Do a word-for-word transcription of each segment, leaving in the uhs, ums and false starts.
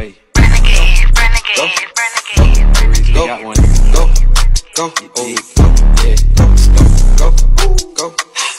way. Renegade, renegade, renegade. Go, got one. Go, go, oh, go, yeah, go, go, go, go.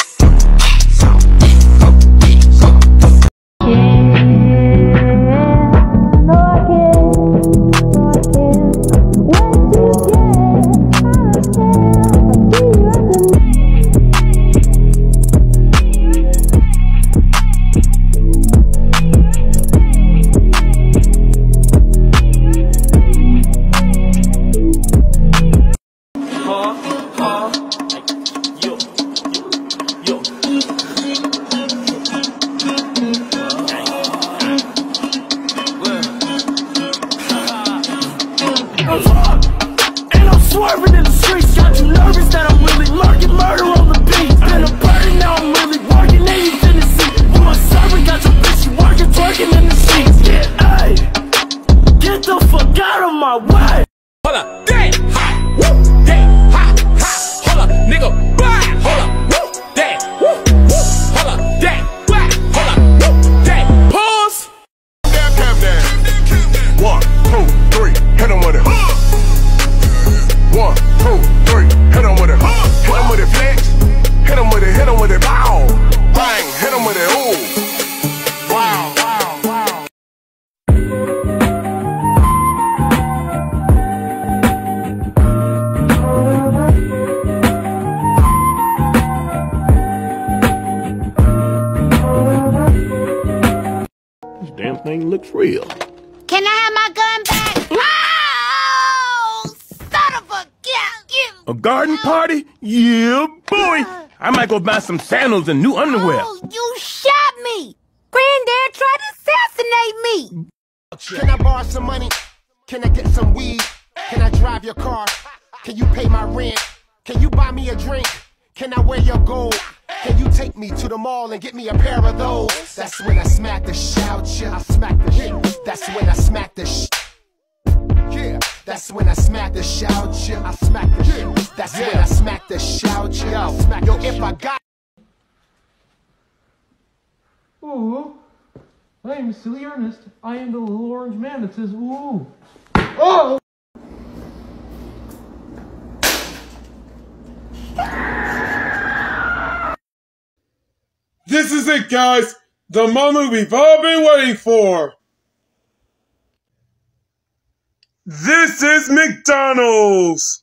And I'm swerving in the streets. Got you nervous that I'm really lurking. Murder on the beat. Been a burden, now I'm really working. And you in the seat. You a servant, got your bitch, you working, twerking in the sheets. Yeah, ay, get the fuck out of my way. Hold up, damn, hot, woo, damn, hot, hot. Hold up, nigga, blah, hold up, woo, damn, woo, woo. Hold up, damn, blah, hold up, woo, damn. Pause. Down, calm down. One, two, three, hit him with it. One, two, three, hit him with it. Hit him with it, flex. Hit him with it, hit him with it, bow. Bang, hit him with it, ooh. Wow, wow, wow. This damn thing looks real. Can I have my gun back? Oh, son of a gun! A garden party? Yeah, boy. I might go buy some sandals and new underwear. Oh, you shot me! Granddad tried to assassinate me! Can I borrow some money? Can I get some weed? Can I drive your car? Can you pay my rent? Can you buy me a drink? Can I wear your gold? Can you take me to the mall and get me a pair of those? That's when I smack the shout, yeah. I smack the shit. That's when I smack the sh. Yeah. That's when I smack the shout, yeah. I smack the shit. That's when I smack the shout, yeah. I smack Yo, if I got. Ooh, I am silly Ernest. I am the little orange man that says ooh. Oh! This is it, guys. The moment we've all been waiting for. This is McDonald's.